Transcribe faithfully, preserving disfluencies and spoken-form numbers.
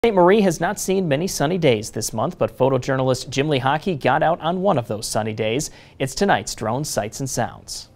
Saint Marie has not seen many sunny days this month, but photojournalist Jim Lehocky got out on one of those sunny days. It's tonight's Drone Sights and Sounds.